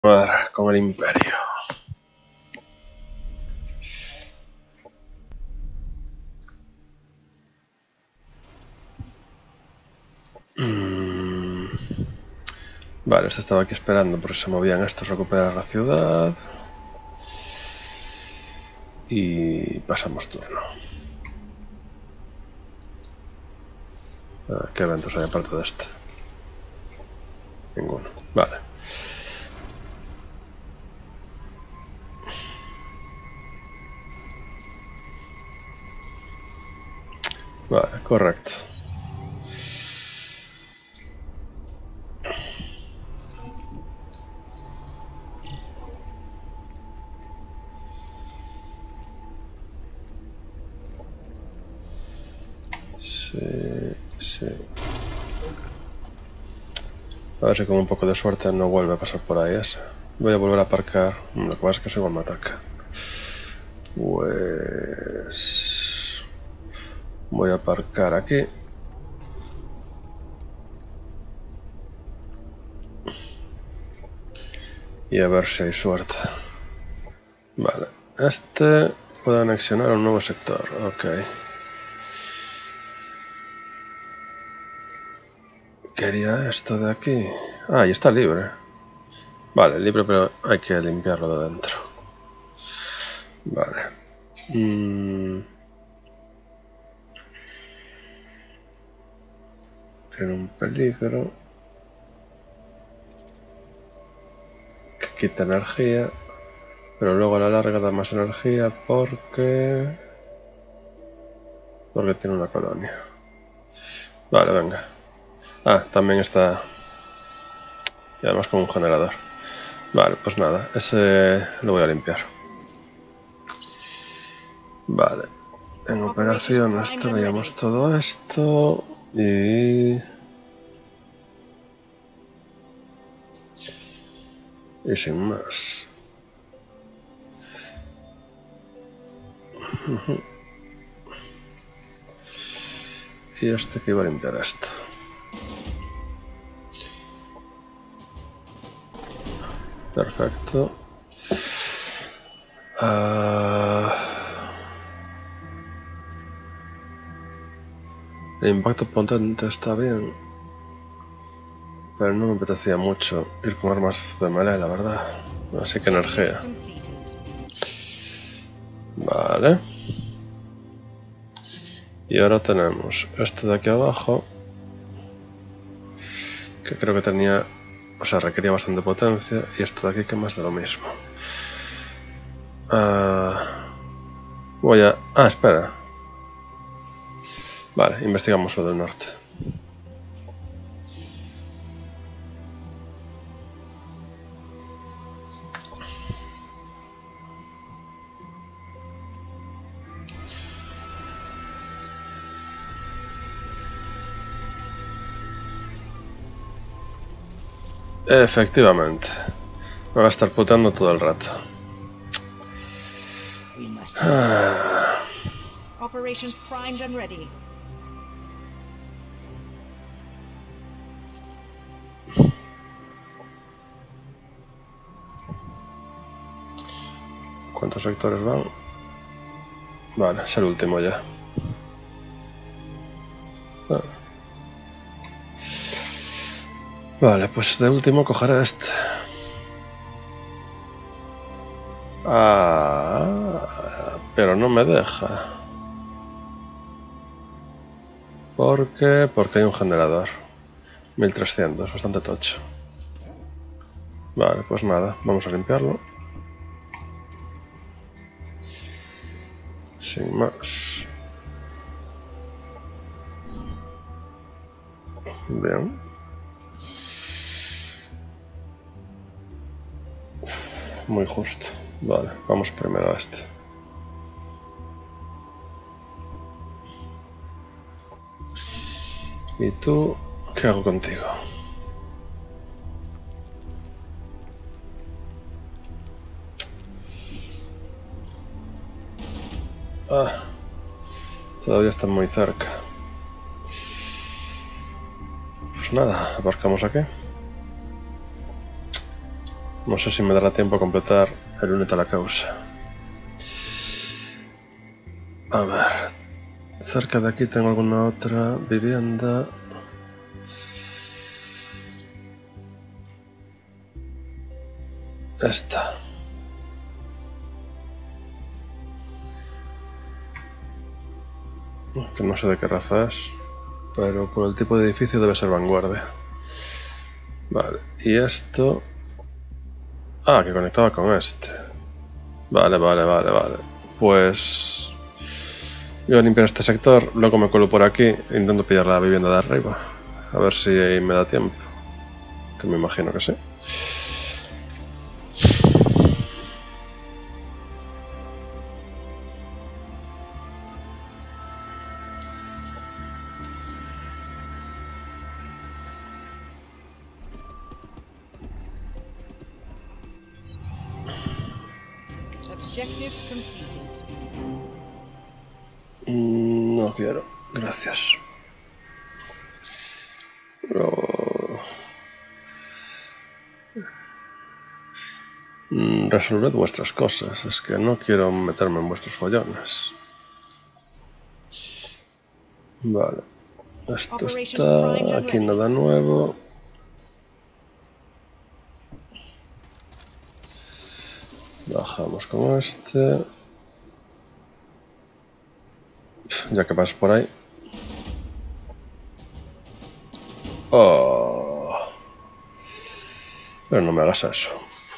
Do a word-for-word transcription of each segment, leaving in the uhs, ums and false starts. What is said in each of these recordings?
Con el Imperio. Mm. Vale, este estaba aquí esperando porque se movían estos, recuperar la ciudad. Y pasamos turno. ¿Qué eventos hay aparte de este? Ninguno. Vale. Vale, correcto. Sí, sí. A ver si con un poco de suerte no vuelve a pasar por ahí ese. Voy a volver a aparcar. Lo que pasa es que igual me ataca. Pues... voy a aparcar aquí. Y a ver si hay suerte. Vale. Este puede anexionar un nuevo sector. Ok. Quería esto de aquí. Ah, y está libre. Vale, libre, pero hay que limpiarlo de dentro. Vale. Mm. Tiene un peligro. Que quita energía. Pero luego a la larga da más energía porque... porque tiene una colonia. Vale, venga. Ah, también está... y además con un generador. Vale, pues nada, ese lo voy a limpiar. Vale. En operaciones teníamos todo esto y... y sin más. Y este que iba a limpiar esto. Perfecto. Uh... El impacto potente está bien. Pero no me apetecía mucho ir con armas de melee, la verdad. Así que energía. Vale. Y ahora tenemos este de aquí abajo. Que creo que tenía... o sea, requería bastante potencia. Y esto de aquí que más de lo mismo. Uh... Voy a... ah, espera. Vale, investigamos lo del norte. Efectivamente. Me va a estar puteando todo el rato. Ah. Operations primed and ready. ¿Cuántos sectores van? Vale, es el último ya. Ah. Vale, pues de último cogeré este. Ah, pero no me deja. ¿Por qué? Porque hay un generador. mil trescientos, bastante tocho. Vale, pues nada, vamos a limpiarlo. Sin más. Bien. Muy justo. Vale, vamos primero a este. ¿Y tú? ¿Qué hago contigo? Ah, todavía están muy cerca. Pues nada, aparcamos aquí. No sé si me dará tiempo a completar el únete a la causa. A ver, cerca de aquí tengo alguna otra vivienda. Esta. Que no sé de qué raza es, pero por el tipo de edificio debe ser vanguardia. Vale, y esto... Ah, que conectaba con este. Vale, vale, vale, vale. Pues... Voy a limpiar este sector, luego me cuelo por aquí e intento pillar la vivienda de arriba. A ver si me da tiempo. Que me imagino que sí. Objective completed. No quiero, gracias. Oh. Resolved vuestras cosas, es que no quiero meterme en vuestros follones. Vale, esto está, aquí nada nuevo. Bajamos con este. Ya que pasas por ahí. Oh. Pero no me hagas eso.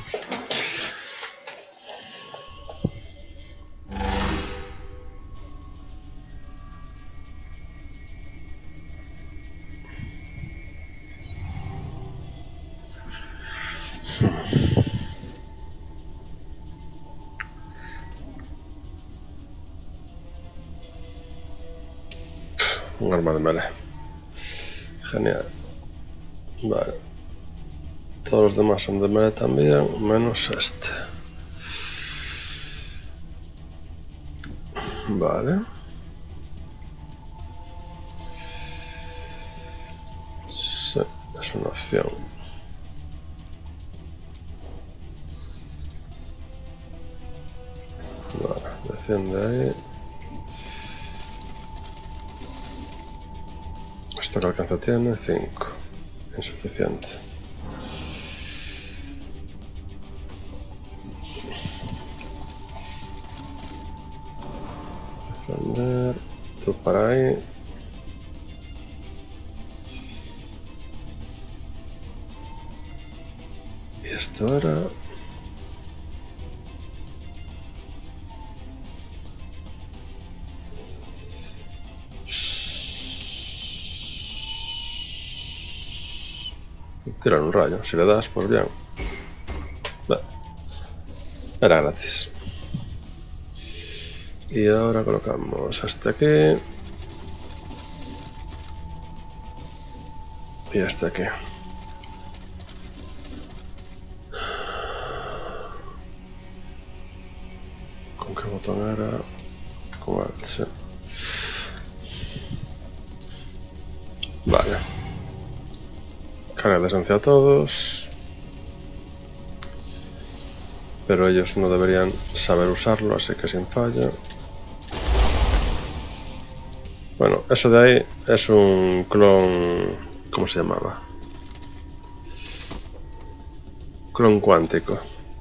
Un arma de melee. Genial. Vale. Todos los demás son de melee también, menos este. Vale. Sí, es una opción. Vale, defiende ahí. Esto que alcance tiene cinco. Insuficiente. Defender. Tú para ahí. Y esto era... Tirar un rayo, si le das, pues bien. Bueno, era gratis. Y ahora colocamos este aquí. Y este aquí. ¿Con qué botón era? Con Alt, sí. Vale. Carga de esencia a todos. Pero ellos no deberían saber usarlo, así que sin falla. Bueno, eso de ahí es un clon... ¿Cómo se llamaba? Clon cuántico.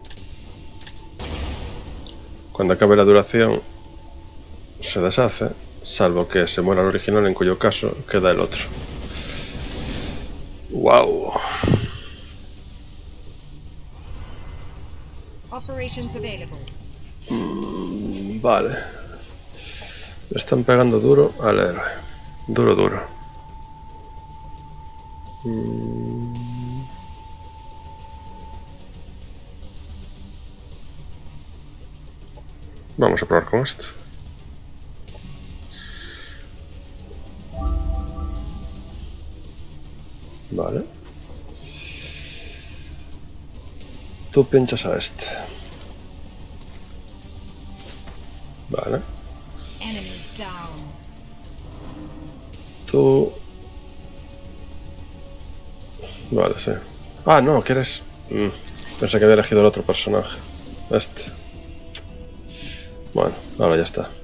Cuando acabe la duración se deshace, salvo que se muera el original, en cuyo caso queda el otro. ¡Wow! Operations available. Mm, vale. Le están pegando duro al héroe. Duro, duro. Mm. Vamos a probar con esto. Vale. Tú pinchas a este. Vale. Enemy down. Tú... Vale, sí. Ah, no, ¿quieres...? Mm, Pensé que había elegido el otro personaje. Este. Bueno, ahora ya está.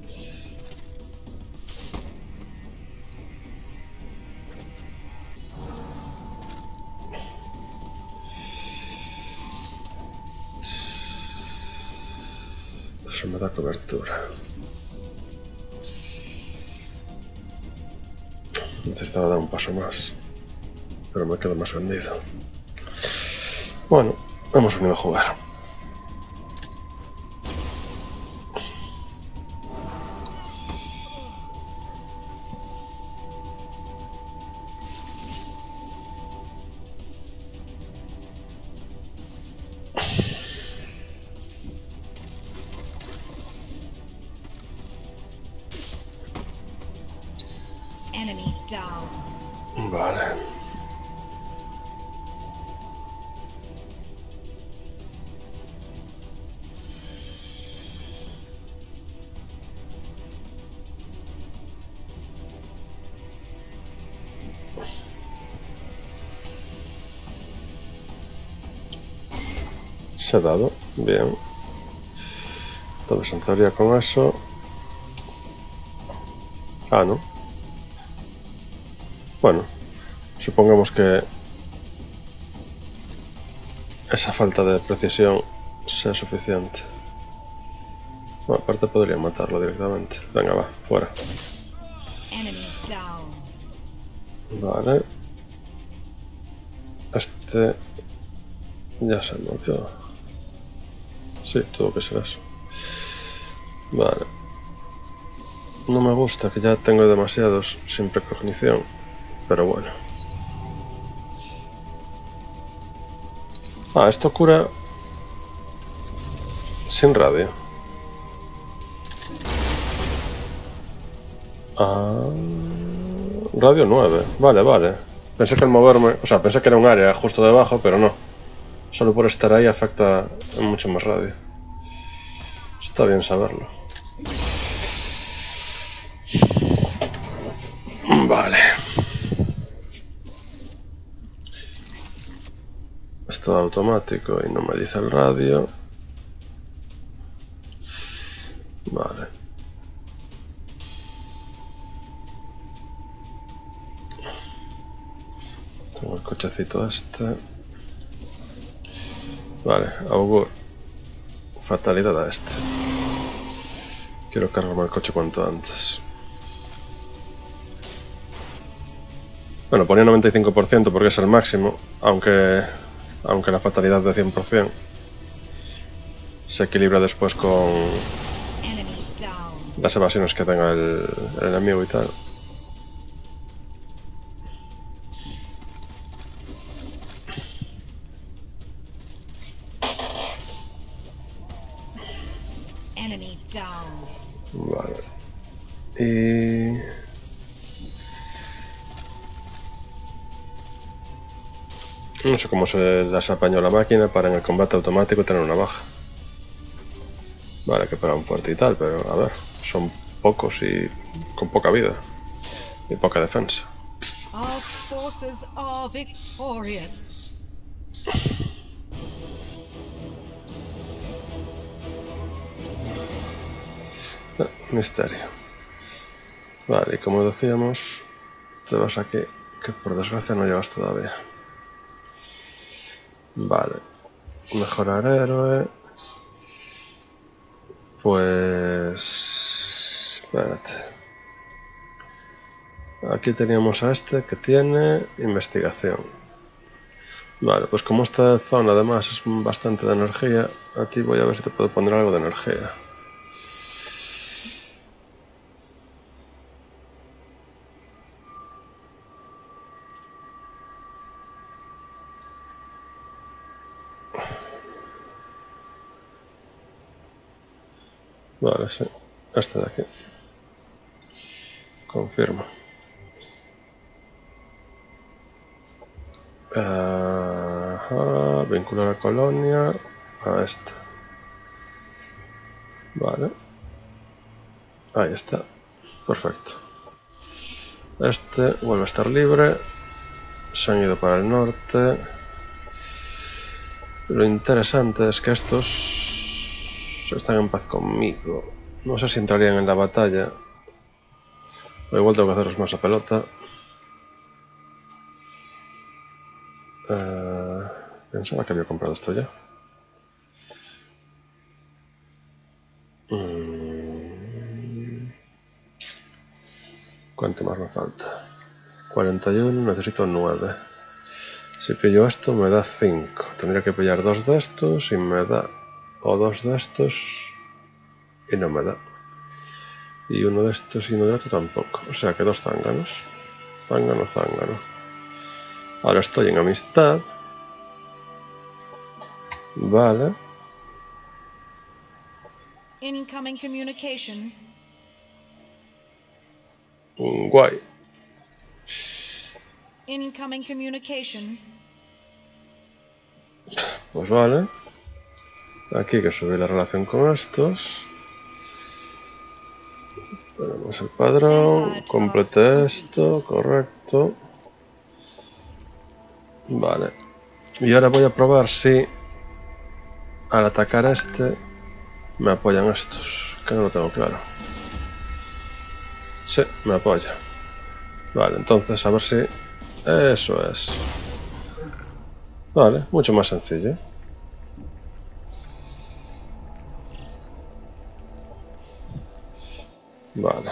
Eso me da cobertura. Necesitaba dar un paso más, pero me quedo más vendido. Bueno, hemos venido a jugar. Enemy down. Vale. Se ha dado, bien. Entonces en teoría con eso... Ah, ¿no? Bueno, supongamos que esa falta de precisión sea suficiente. Bueno, aparte podría matarlo directamente. Venga, va, fuera. Enemy down. Vale. Este... ya se movió. Sí, tuvo que ser eso. Vale. No me gusta, que ya tengo demasiados sin precognición. Pero bueno. Ah, esto cura... sin radio. Ah... radio nueve. Vale, vale. Pensé que al moverme... O sea, pensé que era un área justo debajo, pero no. Solo por estar ahí afecta mucho más radio. Está bien saberlo. Vale. Esto es automático y no me dice el radio. Vale. Tengo el cochecito este. Vale, augur. Fatalidad a este. Quiero cargarme el coche cuanto antes. Bueno, ponía noventa y cinco por ciento porque es el máximo, aunque, aunque la fatalidad de cien por ciento se equilibra después con las evasiones que tenga el, el enemigo y tal. Vale. Y... no sé cómo se las apañó la máquina para en el combate automático tener una baja. Vale, que para un fuerte y tal, pero a ver, son pocos y con poca vida y poca defensa. Our forces are victorious. Ah, misterio. Vale, y como decíamos, te vas aquí, que por desgracia no llevas todavía. Vale, mejorar héroe. Pues... espérate. Aquí teníamos a este que tiene investigación. Vale, pues como esta zona además es bastante de energía, a ti voy a ver si te puedo poner algo de energía. Vale, sí. Este de aquí. Confirmo. Ajá, vincular a colonia a esta. Vale. Ahí está. Perfecto. Este vuelve a estar libre. Se han ido para el norte. Lo interesante es que estos están en paz conmigo. No sé si entrarían en la batalla. O igual tengo que haceros más a pelota. Uh, pensaba que había comprado esto ya. Mm. ¿Cuánto más me falta? cuarenta y uno, necesito nueve. Si pillo esto me da cinco. Tendría que pillar dos de estos y me da... O dos de estos y no me da. Y uno de estos y uno de otro tampoco. O sea que dos zánganos. Zángano, zángano. Ahora estoy en amistad. Vale. Incoming communication. Guay. Incoming communication. Pues vale. Aquí hay que subir la relación con estos. Tenemos el padrón. Complete esto. Correcto. Vale. Y ahora voy a probar si al atacar a este me apoyan estos. Que no lo tengo claro. Sí, me apoya. Vale, entonces a ver si... Eso es. Vale, mucho más sencillo. Vale.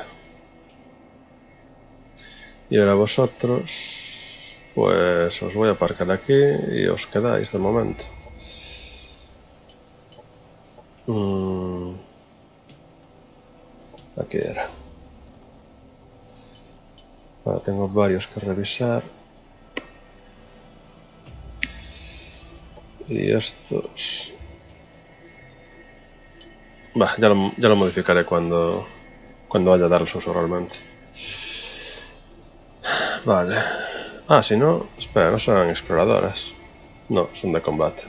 Y ahora vosotros... Pues os voy a aparcar aquí y os quedáis de momento. Mm. Aquí era. Ahora tengo varios que revisar. Y estos... Bah, ya lo, ya lo modificaré cuando, cuando vaya a dar el uso realmente. Vale. Ah, si no... Espera, no son exploradoras. No, son de combate.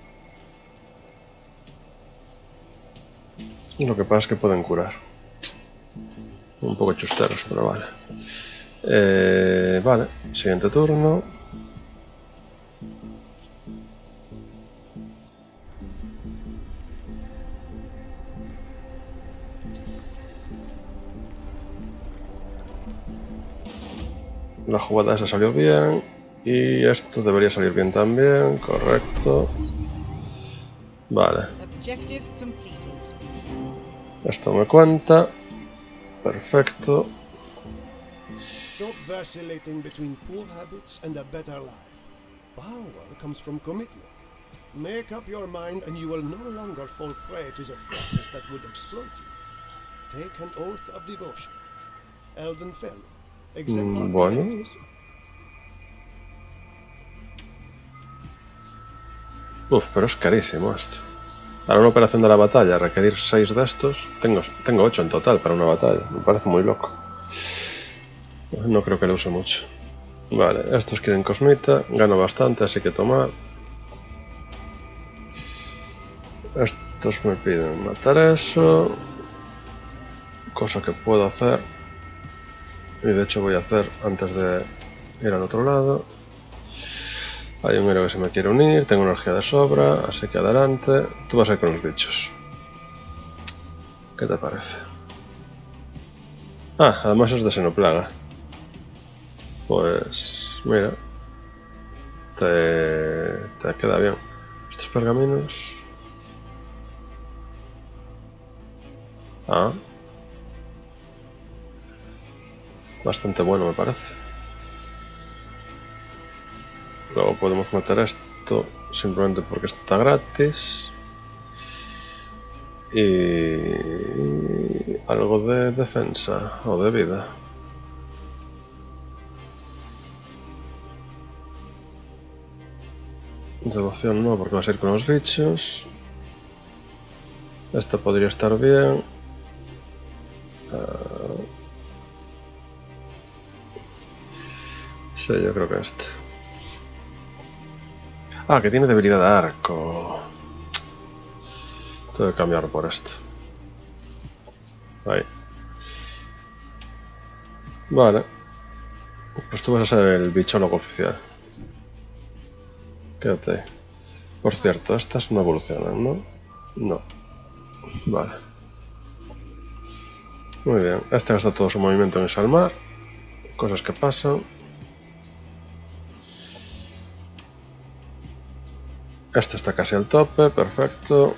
Lo que pasa es que pueden curar. Un poco chusteros, pero vale. Eh, vale, siguiente turno. La jugada esa salió bien. Y esto debería salir bien también, correcto. Vale. Esto me cuenta. Perfecto. Stop vacillating between poor habits and a better life. Power comes from commitment. Make up your mind and you will no longer fall prey to the forces that would exploit you. Take an oath of devotion. Elden Fel. Mm, bueno. Uf, pero es carísimo esto. Para una operación de la batalla, requerir seis de estos. Tengo, tengo ocho en total para una batalla. Me parece muy loco. No creo que lo use mucho. Vale, estos quieren cosmita. Gano bastante, así que tomar. Estos me piden matar eso. Cosa que puedo hacer. Y de hecho voy a hacer antes de ir al otro lado. Hay un héroe que se me quiere unir, tengo energía de sobra, así que adelante. Tú vas a ir con los bichos. ¿Qué te parece? Ah, además es de Xenoplaga. Pues... mira. Te, te queda bien. Estos pergaminos... Ah. Bastante bueno me parece. Luego podemos meter esto simplemente porque está gratis. Y algo de defensa o de vida. Devoción no, porque vas a ir con los bichos. Esto podría estar bien. Uh... Sí, yo creo que este. Ah, que tiene debilidad de arco. Tengo que cambiarlo por esto. Ahí. Vale. Pues tú vas a ser el bichólogo oficial. Quédate. Por cierto, estas no evolucionan, ¿no? No. Vale. Muy bien. Este gasta todo su movimiento en el mar. Cosas que pasan. Este está casi al tope. Perfecto.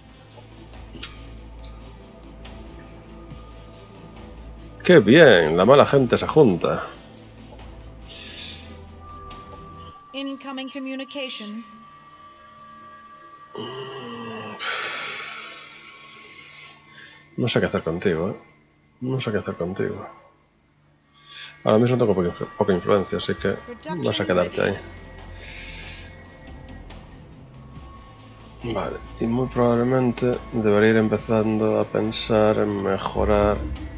¡Qué bien! La mala gente se junta. Incoming communication. No sé qué hacer contigo, ¿eh? No sé qué hacer contigo. Ahora mismo tengo poca, influ poca influencia, así que vas a quedarte ahí. Vale, y muy probablemente debería ir empezando a pensar en mejorar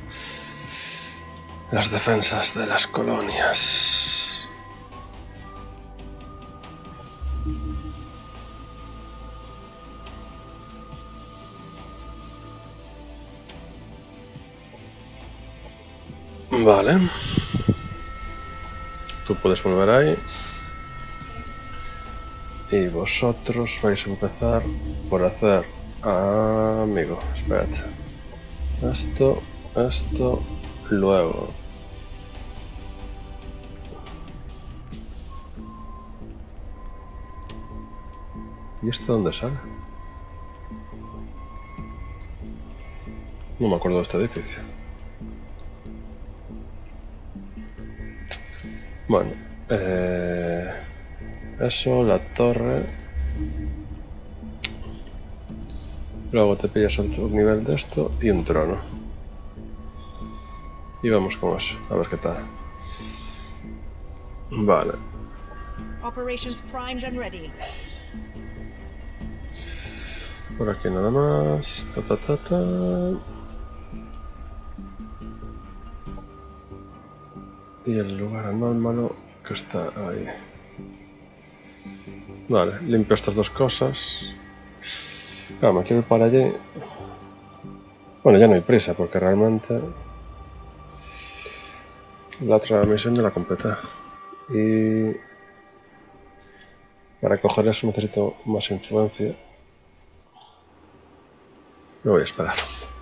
las defensas de las colonias. Vale. Tú puedes volver ahí. Y vosotros vais a empezar por hacer... Ah, amigo, espérate. Esto, esto, luego. ¿Y esto dónde sale? No me acuerdo de este edificio. Bueno, eh, eso, la torre. Luego te pillas otro nivel de esto y un trono. Y vamos con eso, a ver qué tal. Vale. Operations primed and ready. Por aquí nada más. Ta, ta, ta, ta. Y el lugar anómalo que está ahí. Vale, limpio estas dos cosas. Claro, me quiero ir para allí. Bueno, ya no hay prisa porque realmente la otra misión ya la completé. Y para coger eso necesito más influencia. Me voy a esperar.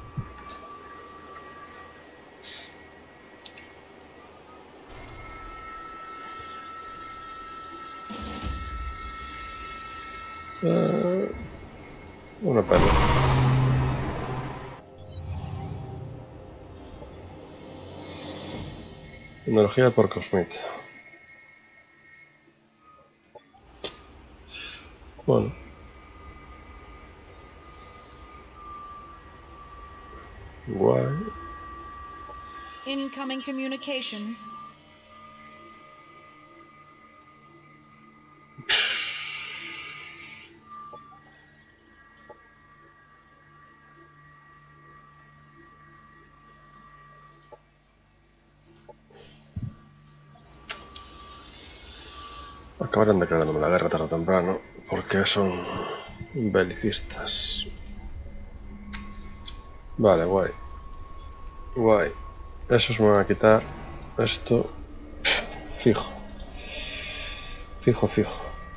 Uh, una pena. Energía por Cosmite. Bueno. Guay. Incoming communication. Acabarán declarándome la guerra tarde o temprano, porque son belicistas. Vale, guay. Guay. Esos me van a quitar. Esto. Fijo. Fijo, fijo.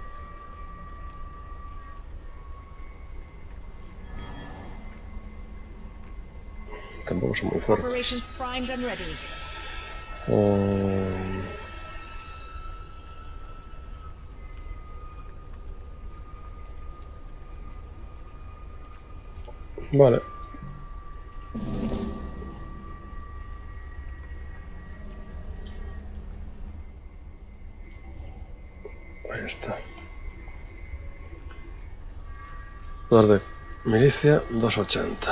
Tampoco son muy fuertes. Operations primed and ready. Um... Vale. Ahí está. Poder de milicia doscientos ochenta.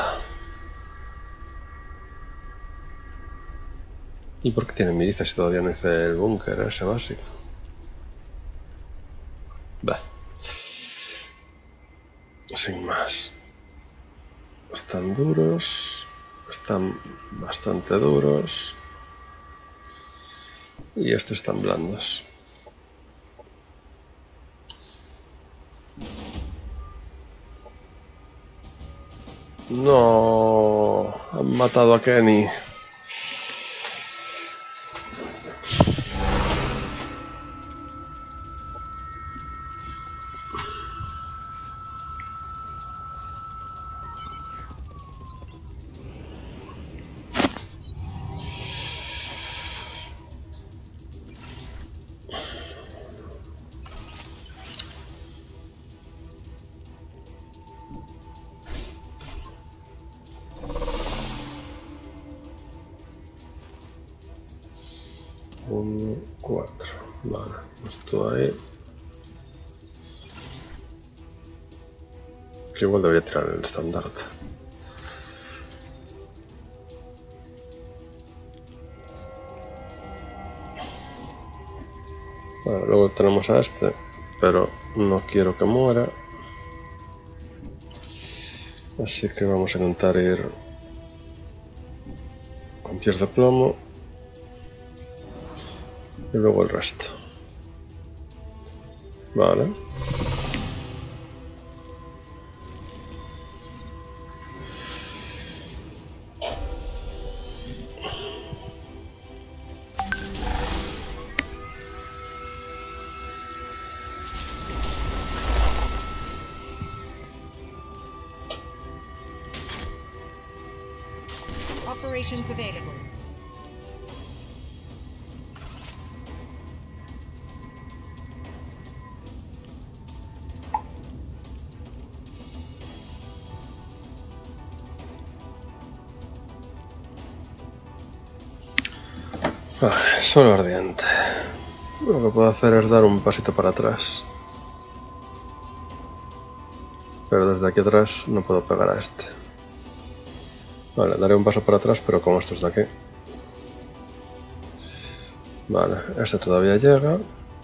¿Y por qué tiene milicia si todavía no hice el búnker ese básico? Bah. Sin más. Están duros. Están bastante duros. Y estos están blandos. No, han matado a Kenny. Vale, esto ahí. Que igual debería tirar el estandarte. Vale, luego tenemos a este, pero no quiero que muera. Así que vamos a intentar ir con pies de plomo. Y luego el resto. Vale. Operations available. Vale, suelo ardiente. Lo que puedo hacer es dar un pasito para atrás. Pero desde aquí atrás no puedo pegar a este. Vale, daré un paso para atrás, pero con estos de aquí. Vale, este todavía llega.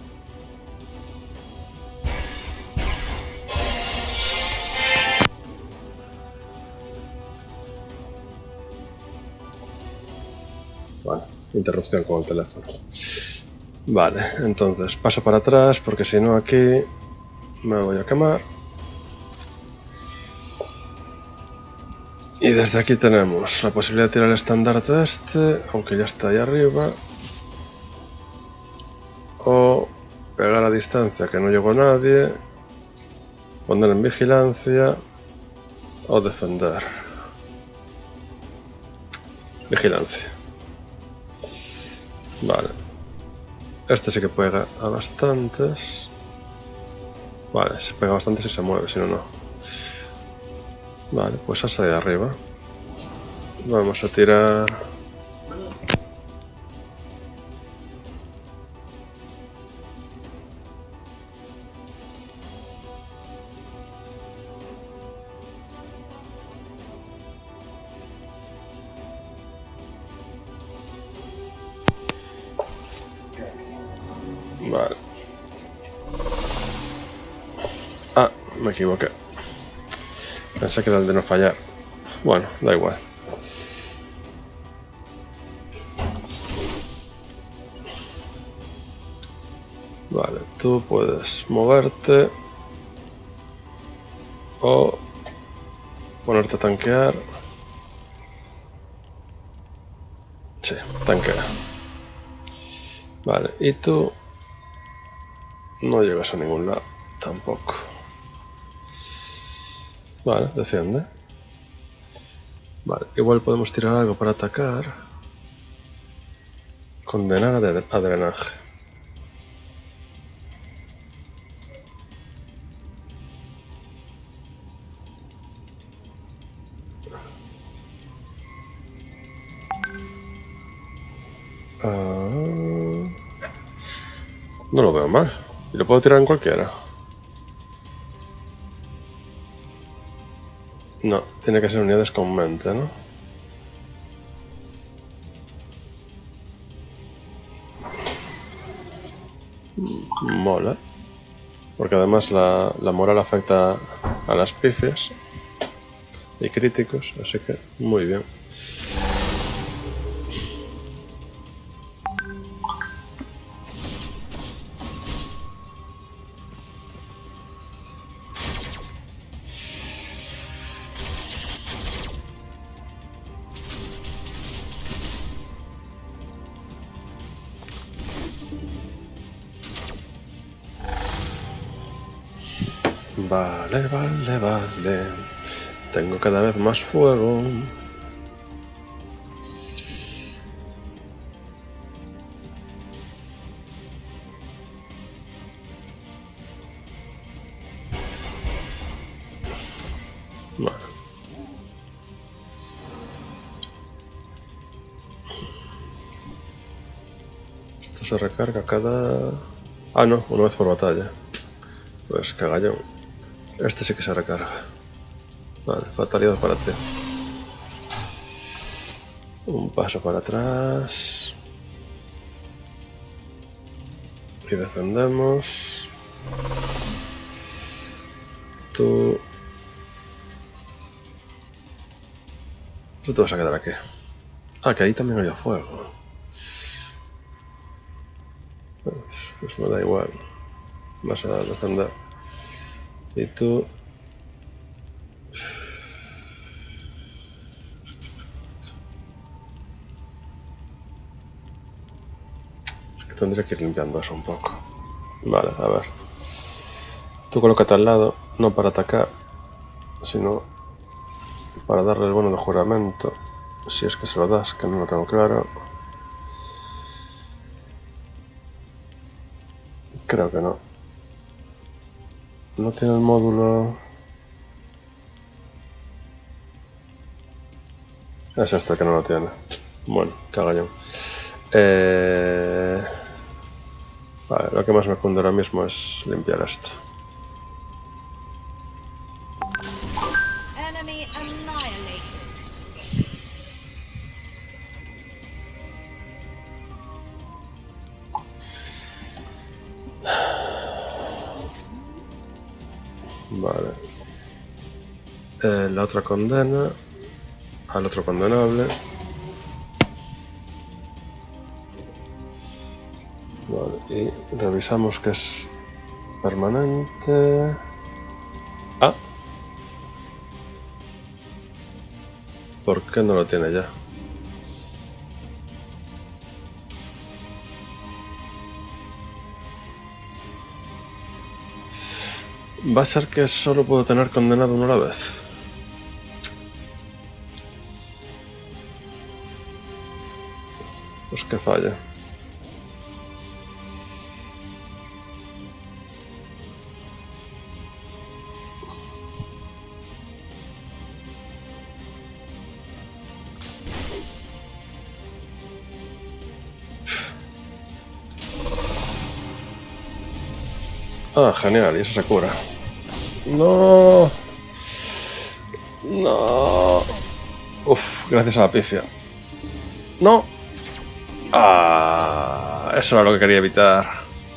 Vale, interrupción con el teléfono. Vale, entonces paso para atrás porque si no aquí me voy a quemar. Y desde aquí tenemos la posibilidad de tirar el estandarte este, aunque ya está ahí arriba. O pegar a distancia que no llegó nadie. Poner en vigilancia. O defender. Vigilancia. Vale. Este sí que pega a bastantes. Vale, se pega bastante si se mueve, si no, no. Vale, pues hasta de arriba. Vamos a tirar... Vale. Ah, me equivoqué. Pensé que era el de no fallar. Bueno, da igual. Vale, tú puedes moverte. O ponerte a tanquear. Sí, tanquea. Vale, y tú no llegas a ningún lado tampoco. Vale, defiende. Vale, igual podemos tirar algo para atacar. Condenar a, de a drenaje. Ah, no lo veo mal. Y lo puedo tirar en cualquiera. No, tiene que ser unidades con mente, ¿no? Mola. Porque además la, la moral afecta a las pifias y críticos, así que muy bien. Vale, vale, vale. Tengo cada vez más fuego. Vale. Esto se recarga cada Ah, no, una vez por batalla. Pues cagallón. Este sí que se recarga. Vale, fatalidad para ti. Un paso para atrás. Y defendemos. Tú... Tú te vas a quedar aquí. Ah, que ahí también había fuego. Pues, pues me da igual. Vas a defender. Y tú... Es que tendría que ir limpiando eso un poco. Vale, a ver. Tú colócate al lado, no para atacar, sino para darle el bono de juramento. Si es que se lo das, que no lo tengo claro. Creo que no. No tiene el módulo... Es este que no lo tiene. Bueno, cagallón. Eh... Vale, lo que más me cunde ahora mismo es limpiar esto. Enemy annihilated. Vale. Eh, la otra condena al otro condenable. Vale, y revisamos que es permanente. Ah. ¿Por qué no lo tiene ya? Va a ser que solo puedo tener condenado uno a la vez. Pues que falla. Ah, genial, y eso se cura. No. No. Uf, gracias a la pifia. No. Ah, eso era lo que quería evitar.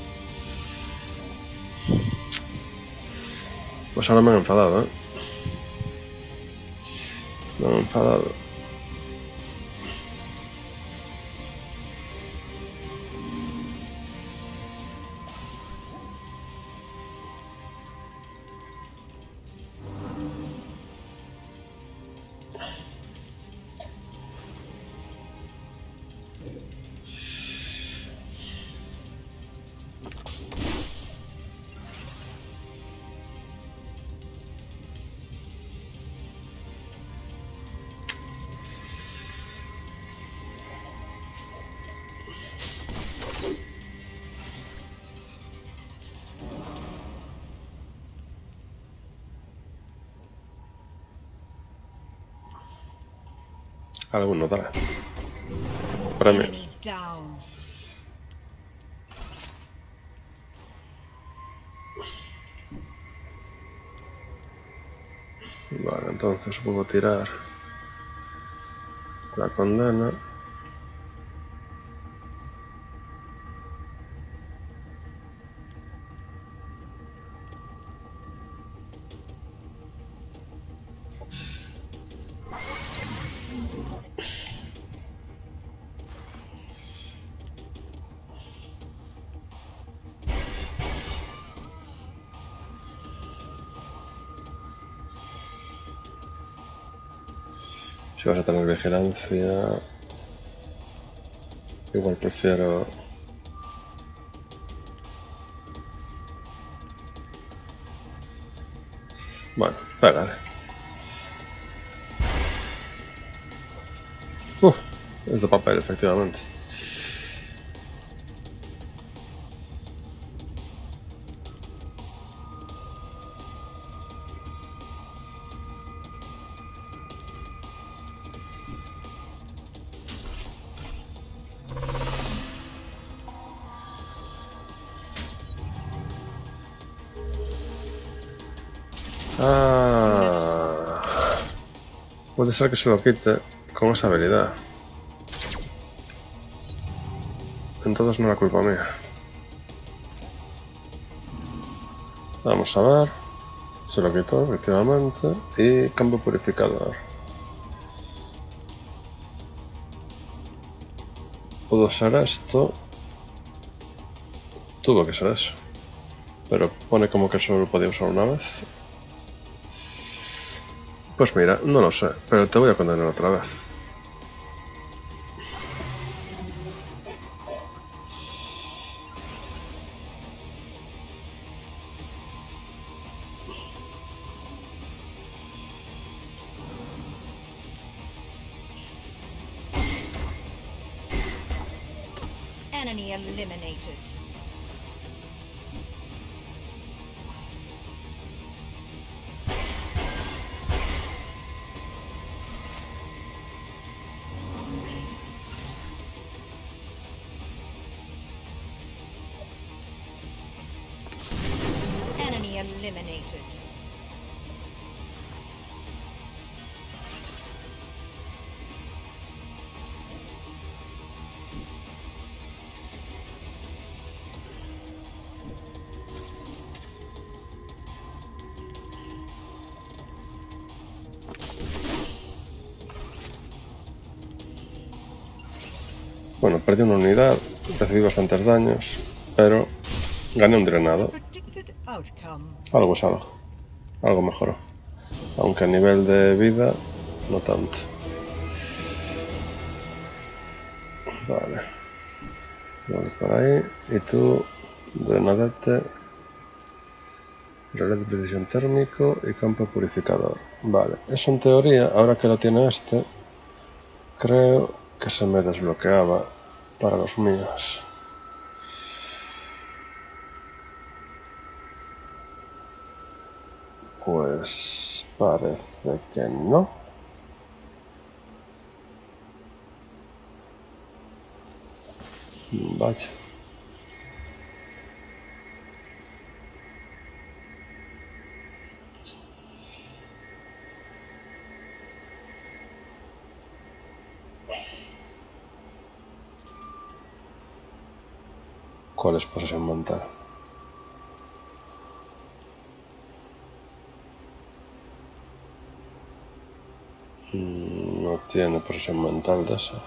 Pues ahora me han enfadado, ¿eh? Me han enfadado. Alguno dará. Premio. Enemy down. Vale, entonces puedo tirar la condena. Si vas a tener vigilancia, igual prefiero... Bueno, pégale. Uh, es de papel, efectivamente. Ah, puede ser que se lo quite con esa habilidad. Entonces no era culpa mía. Vamos a ver. Se lo quitó, efectivamente. Y campo purificador. Pudo ser esto. Tuvo que ser eso. Pero pone como que solo podía usar una vez. Pues mira, no lo sé, pero te voy a condenar otra vez. Enemy eliminated. Enemy eliminated. Bueno, perdí una unidad, recibí bastantes daños, pero gané un drenado. Predicted outcome. Algo es algo. Algo mejoró. Aunque a nivel de vida, no tanto. Vale. Vamos por ahí. Y tú, drenadete, relé de precisión térmico y campo purificador. Vale. Eso en teoría, ahora que lo tiene este, creo que se me desbloqueaba para los míos. Pues parece que no. Vaya. ¿Cuál es posesión mental? No tiene posesión mental de eso.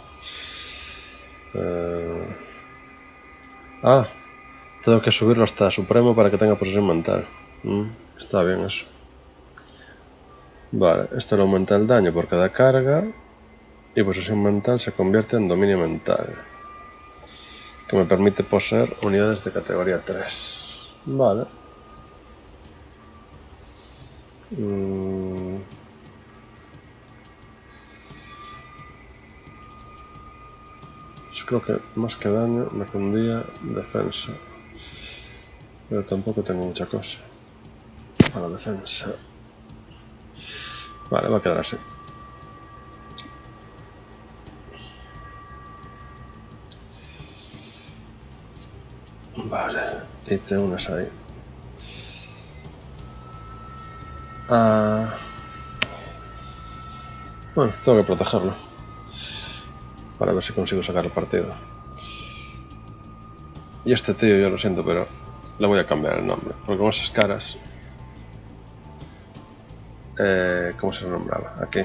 Eh... Ah, tengo que subirlo hasta Supremo para que tenga posesión mental. Mm, está bien eso. Vale, esto le aumenta el daño por cada carga y posesión mental se convierte en dominio mental, que me permite poseer unidades de categoría tres. Vale. Mm. Yo creo que más que daño me cundía defensa, pero tampoco tengo mucha cosa para defensa. Vale, va a quedar así. Vale, y te unes ahí. Ah, bueno, tengo que protegerlo para ver si consigo sacar el partido. Y este tío, yo lo siento, pero le voy a cambiar el nombre, porque con esas caras... Eh, ¿Cómo se nombraba? Aquí.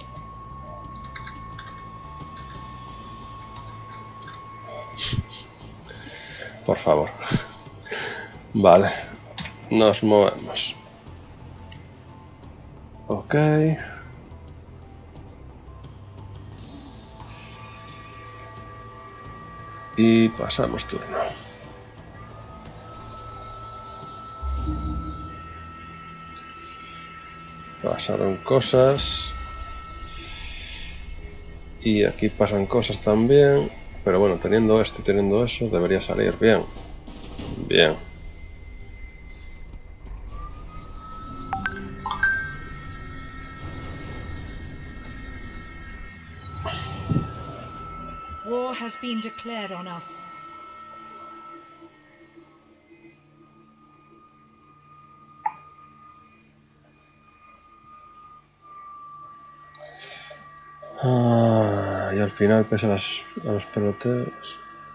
Por favor. Vale. Nos movemos. Ok. Y pasamos turno. Pasaron cosas. Y aquí pasan cosas también. Pero bueno, teniendo esto y teniendo eso, debería salir bien. Bien. War has been declared on us. Ah, y al final, pese a, las, a los peloteos...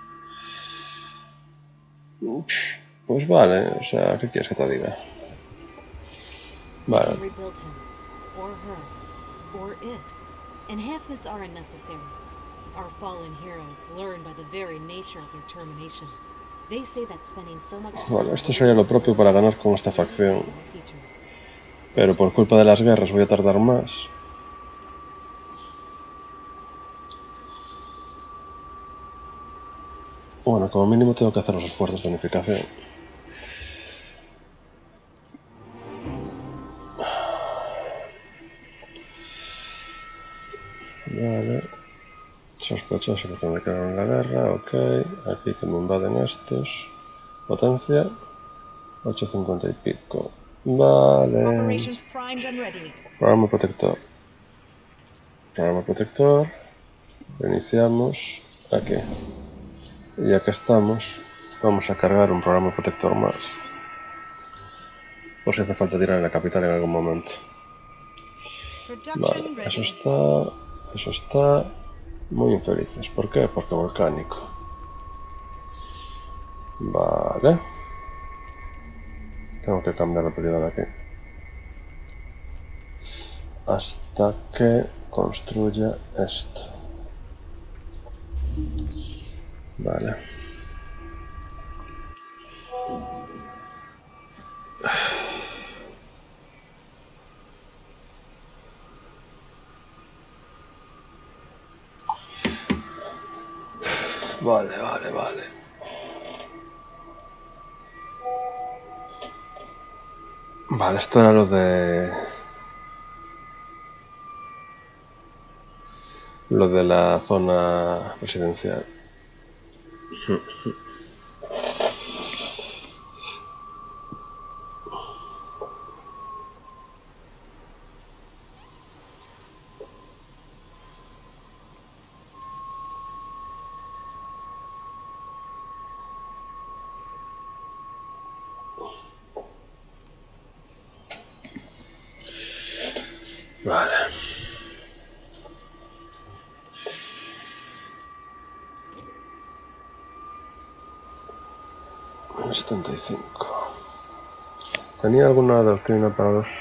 Pues vale, o sea, ¿qué quieres que te diga? Vale. Rebuild him, or her, or it. Enhancements are unnecessary. Our fallen heroes learn by the very nature of their termination. They say that spending so much time... Bueno, esto sería lo propio para ganar con esta facción. Pero por culpa de las guerras voy a tardar más. Bueno, como mínimo tengo que hacer los esfuerzos de unificación. Vale. Sospechoso porque me quedaron en la guerra, ok. Aquí que me invaden estos. Potencia. ocho cincuenta y pico. Vale. Operations primed and ready. Programa protector. Programa protector. Iniciamos. Aquí. Y ya que estamos, vamos a cargar un programa protector más. Por si hace falta tirar en la capital en algún momento. Vale, eso está... Eso está... Muy infelices. ¿Por qué? Porque volcánico. Vale. Tengo que cambiar la prioridad aquí. Hasta que construya esto. Vale. Vale, vale, vale. Vale, esto era lo de... Lo de la zona residencial. Vale. setenta y cinco. ¿Tenía alguna doctrina para los...?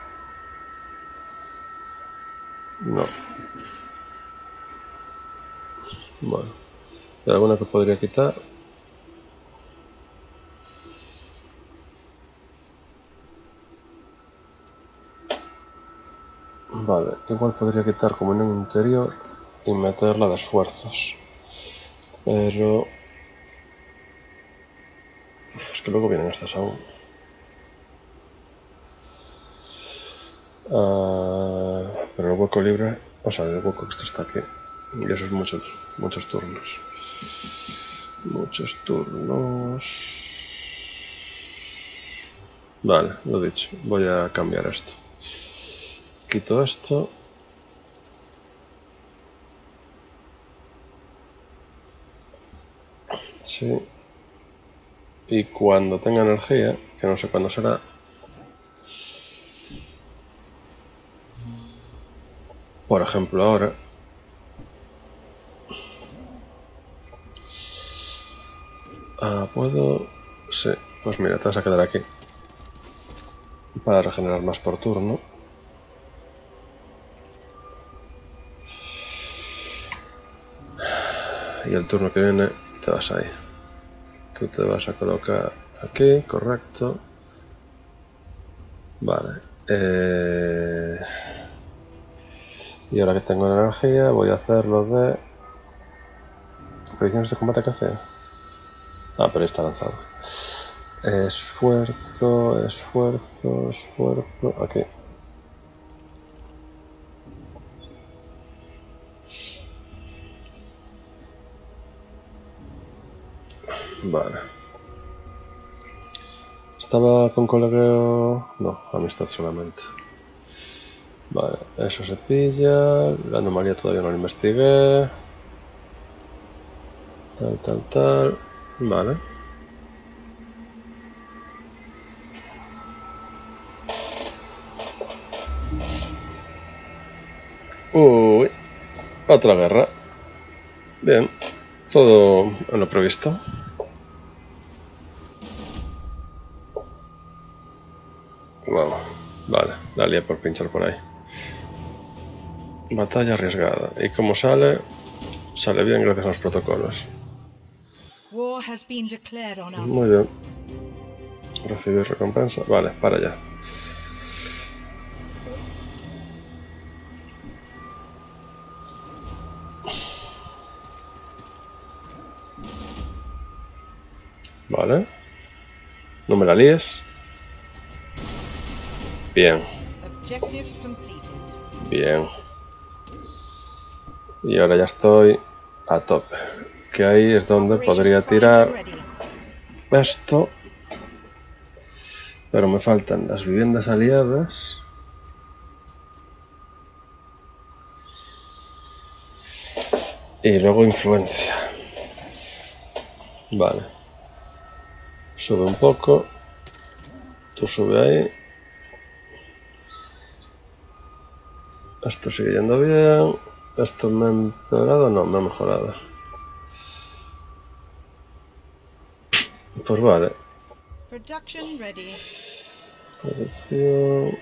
No. Bueno. ¿Hay alguna que podría quitar? Vale, igual podría quitar comunión interior y meterla de esfuerzos. Pero... es que luego vienen estas aún. Uh, pero el hueco libre... O sea, el hueco extra está aquí. Y eso es muchos, muchos turnos. Muchos turnos... Vale, lo dicho. Voy a cambiar esto. Quito esto. Sí. Y cuando tenga energía, que no sé cuándo será, por ejemplo ahora, ah, puedo... Sí, pues mira, te vas a quedar aquí para regenerar más por turno. Y el turno que viene te vas ahí. Tú te vas a colocar aquí, correcto. Vale. Eh... Y ahora que tengo energía voy a hacer lo de... ¿Predicciones de combate que hace? Ah, pero está lanzado. Esfuerzo, esfuerzo, esfuerzo... Aquí. Vale. ¿Estaba con colegueo? No, amistad solamente. Vale, eso se pilla. La anomalía todavía no la investigué. Tal, tal, tal. Vale. Uy. Otra guerra. Bien. Todo en lo previsto. Vamos. Vale. La lié por pinchar por ahí. Batalla arriesgada. ¿Y cómo sale? Sale bien gracias a los protocolos. War has been declared on us. Muy bien. Recibir recompensa. Vale, para allá. Vale. No me la líes. Bien. Objective completed. Bien. Y ahora ya estoy a tope. Que ahí es donde podría tirar esto. Pero me faltan las viviendas aliadas. Y luego influencia. Vale. Sube un poco. Tú sube ahí. Esto sigue yendo bien. Esto me ha empeorado. No, me ha mejorado. Pues vale. Production ready. Producción.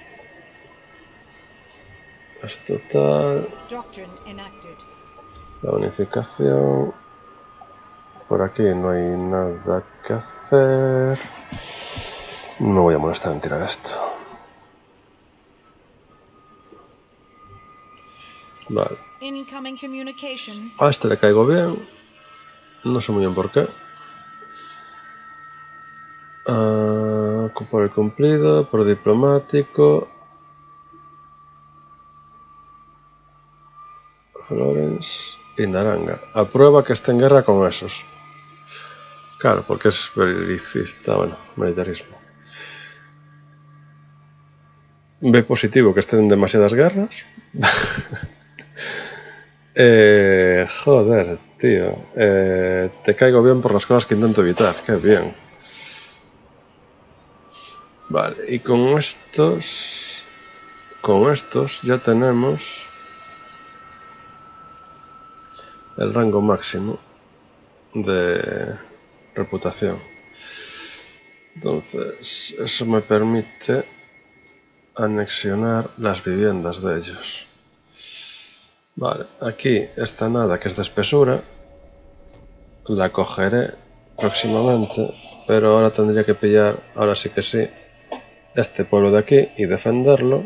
Esto tal. Doctrine enacted. La unificación. Por aquí no hay nada que hacer. No me voy a molestar en tirar esto. Vale. Incoming communication. A este le caigo bien. No sé muy bien por qué. Uh, por el cumplido, por diplomático. Florence y Naranga. Aprueba que esté en guerra con esos. Claro, porque es belicista, bueno, militarismo. Ve positivo que estén en demasiadas guerras. eh, joder, tío. Eh, te caigo bien por las cosas que intento evitar. Qué bien. Vale, y con estos... Con estos ya tenemos... el rango máximo de reputación. Entonces, eso me permite anexionar las viviendas de ellos. Vale, aquí esta nada que es de espesura, la cogeré próximamente, pero ahora tendría que pillar, ahora sí que sí, este pueblo de aquí y defenderlo,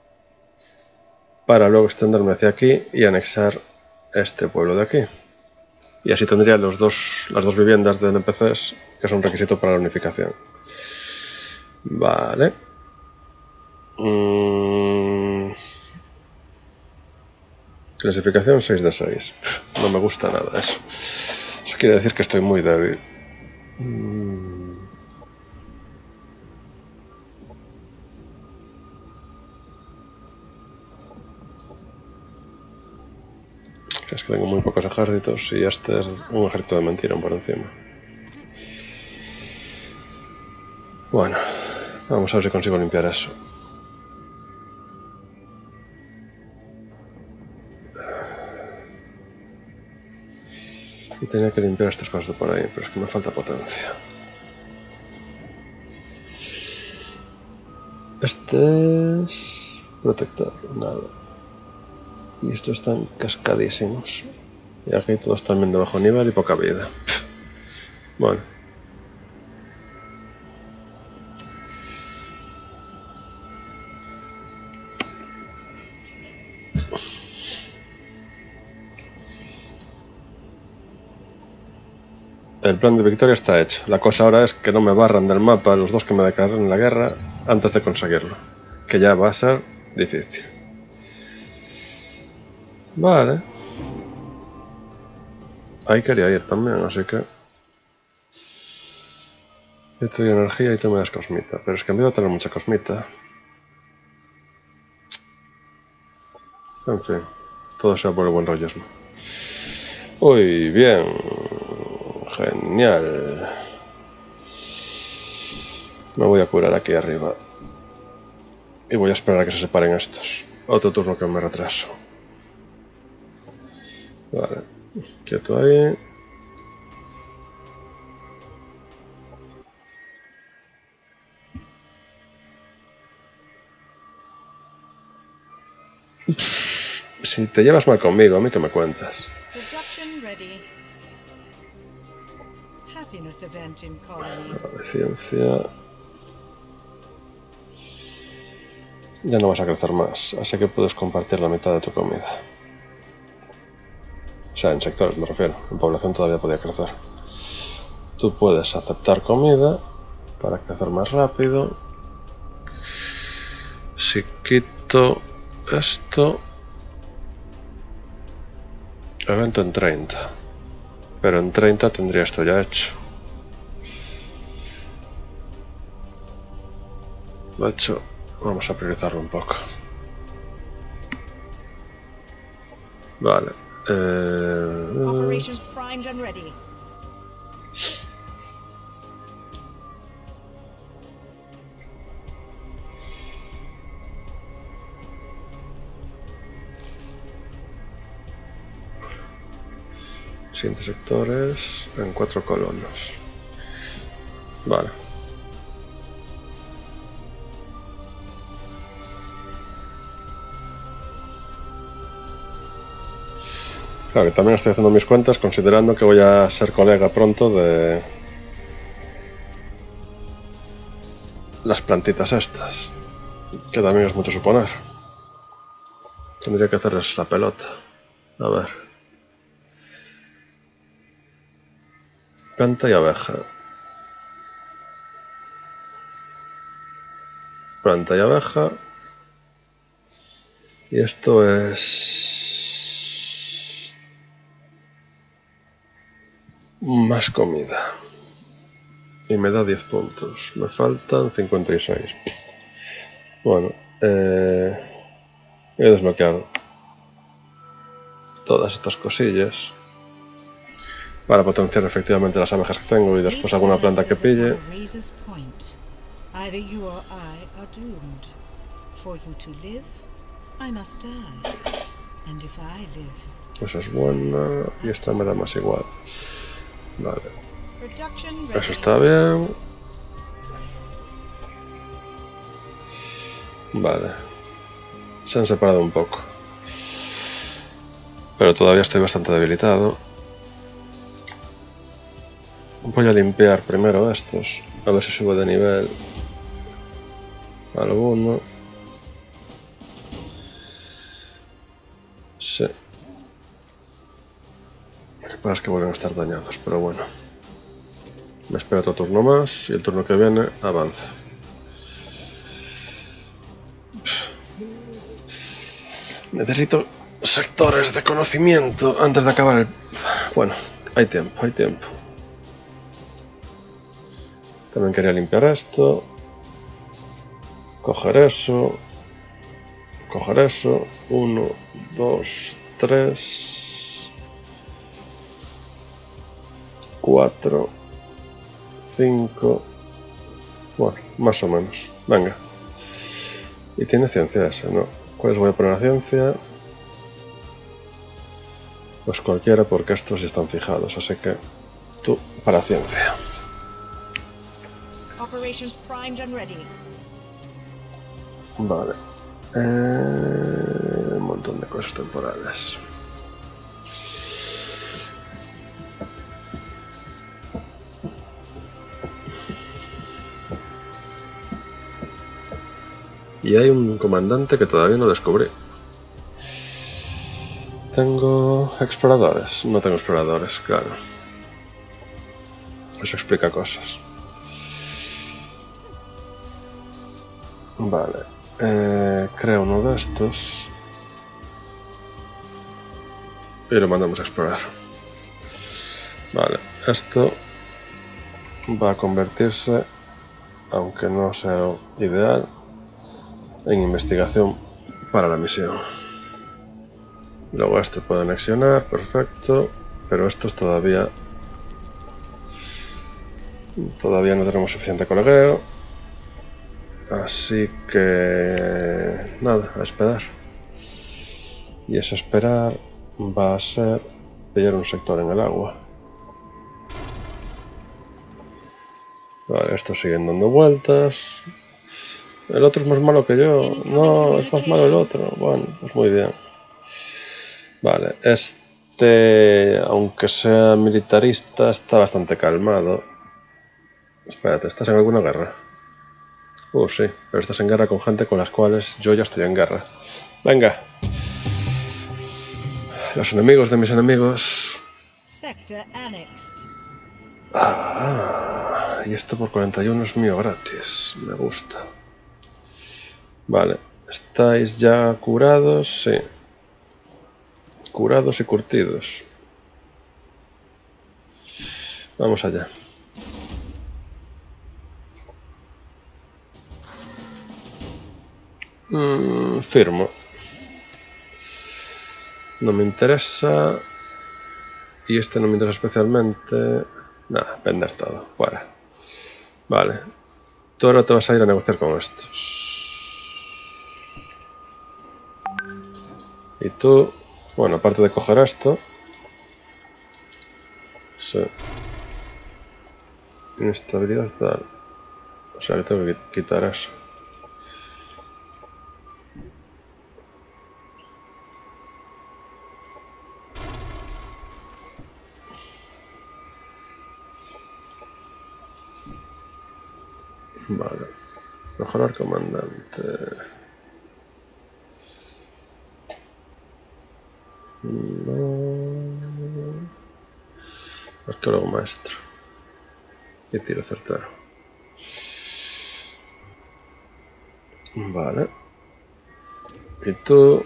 para luego extenderme hacia aquí y anexar este pueblo de aquí. Y así tendría los dos, las dos viviendas de N P Cs, que son requisito para la unificación. Vale. Mm. Clasificación seis de seis. No me gusta nada eso. Eso quiere decir que estoy muy débil. Mm. Es que tengo muy pocos ejércitos y este es un ejército de mentira por encima. Bueno, vamos a ver si consigo limpiar eso. Y tenía que limpiar estas cosas de por ahí, pero es que me falta potencia. Este es protector, nada. Y estos están cascadísimos. Y aquí todos también de bajo nivel y poca vida. Bueno. El plan de victoria está hecho. La cosa ahora es que no me barran del mapa los dos que me declararon en la guerra antes de conseguirlo. Que ya va a ser difícil. Vale. Ahí quería ir también, así que... Yo te doy energía y tú me das cosmita. Pero es que en vez de tener mucha cosmita... En fin. Todo sea por el buen rollismo. Uy, bien. Genial. Me voy a curar aquí arriba. Y voy a esperar a que se separen estos. Otro turno que me retraso. Vale, quieto ahí. Si te llevas mal conmigo, a mí que me cuentas. Production ready. Happiness event in colony. Vale, ciencia. Ya no vas a crecer más, así que puedes compartir la mitad de tu comida. O sea, en sectores me refiero, en población todavía podía crecer. Tú puedes aceptar comida para crecer más rápido. Si quito esto... Evento en treinta. Pero en treinta tendría esto ya hecho. De hecho, vamos a priorizarlo un poco. Vale. Eh... Operations primed and ready. Siguientes sectores en cuatro colonos. Vale. Claro, que también estoy haciendo mis cuentas considerando que voy a ser colega pronto de las plantitas estas, que también es mucho suponer. Tendría que hacerles la pelota. A ver. Planta y abeja. Planta y abeja. Y esto es... más comida. Y me da diez puntos. Me faltan cincuenta y seis. Bueno, eh... voy a desbloquear todas estas cosillas para potenciar efectivamente las abejas que tengo y después alguna planta que pille. Either you or I are doomed. For you to live, I must die. And if I live, Esa es buena y esta me da más igual. Vale. Eso está bien. Vale. Se han separado un poco. Pero todavía estoy bastante debilitado. Voy a limpiar primero estos. A ver si subo de nivel alguno. Sí. Lo que pasa es que vuelven a estar dañados, pero bueno. Me espero otro turno más y el turno que viene avanzo. Necesito sectores de conocimiento antes de acabar el... Bueno, hay tiempo, hay tiempo. También quería limpiar esto. Coger eso. Coger eso. Uno, dos, tres. Cuatro. Cinco. Bueno, más o menos. Venga. Y tiene ciencia ese, ¿no? ¿Cuáles voy a poner a ciencia? Pues cualquiera, porque estos ya están fijados, así que tú para ciencia. Vale. Eh, un montón de cosas temporales. Y hay un comandante que todavía no descubrí. ¿Tengo exploradores? No tengo exploradores, claro. Eso explica cosas. Vale. Eh, creo uno de estos. Y lo mandamos a explorar. Vale. Esto va a convertirse, aunque no sea ideal, en investigación para la misión. Luego este puede anexionar, perfecto, pero estos todavía todavía no tenemos suficiente colegueo, así que nada, a esperar. Y ese esperar va a ser pillar un sector en el agua. Vale, estos siguen dando vueltas. El otro es más malo que yo. No, es más malo el otro. Bueno, pues muy bien. Vale, este, aunque sea militarista, está bastante calmado. Espérate, ¿estás en alguna guerra? Uh, sí, pero estás en guerra con gente con las cuales yo ya estoy en guerra. Venga. Los enemigos de mis enemigos. Sector annexed. Ah, y esto por cuarenta y uno es mío gratis. Me gusta. Vale, ¿estáis ya curados? Sí. Curados y curtidos. Vamos allá. Mm, firmo. No me interesa. Y este no me interesa especialmente. Nada, vender todo. Fuera. Vale. Tú ahora te vas a ir a negociar con estos. Y tú, bueno, aparte de coger esto. Sí. Inestabilidad tal. O sea, le tengo que quitar eso. Vale. Mejorar comandante. No. Arqueólogo maestro. Y tiro certero. Vale. Y tú.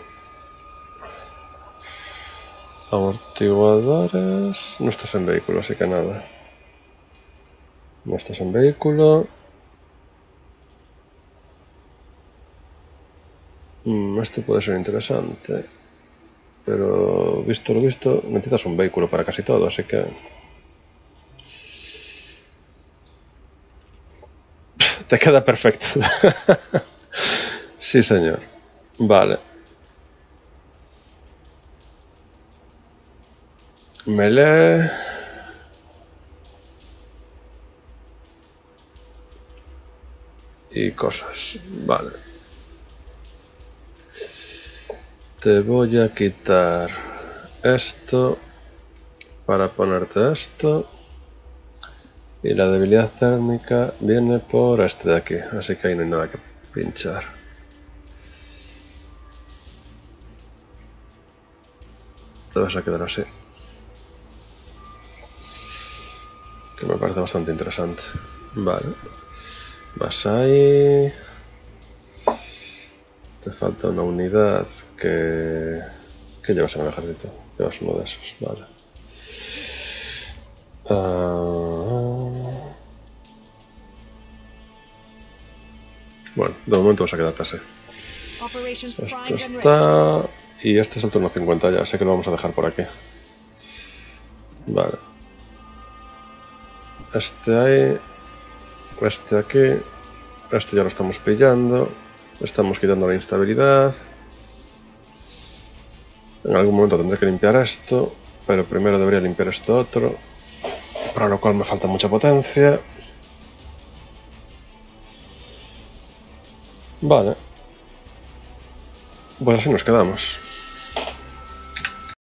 Amortiguadores. No estás en vehículo, así que nada. No estás en vehículo. Mm, esto puede ser interesante. Pero visto lo visto, necesitas un vehículo para casi todo, así que... Te queda perfecto. Sí, señor. Vale. Melee. Y cosas. Vale. Te voy a quitar esto para ponerte esto. Y la debilidad térmica viene por este de aquí, así que ahí no hay nada que pinchar. Te vas a quedar así. Que me parece bastante interesante. Vale. Vas ahí. Te falta una unidad que... ¿Qué llevas en el ejército? Llevas uno de esos, vale. Uh... Bueno, de momento vas a quedarte así. Esto está... Y este es el turno cincuenta ya, así que lo vamos a dejar por aquí. Vale. Este ahí. Este aquí. Este ya lo estamos pillando. Estamos quitando la instabilidad. En algún momento tendré que limpiar esto, pero primero debería limpiar esto otro, para lo cual me falta mucha potencia. Vale. Pues así nos quedamos.